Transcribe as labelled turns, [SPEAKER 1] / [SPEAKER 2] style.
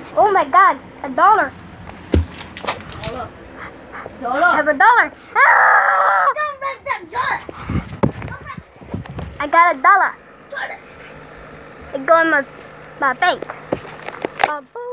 [SPEAKER 1] Oh my God, $1. I have $1. Ah!
[SPEAKER 2] Don't break that gun.
[SPEAKER 1] I got $1. It go in my bank. Boom.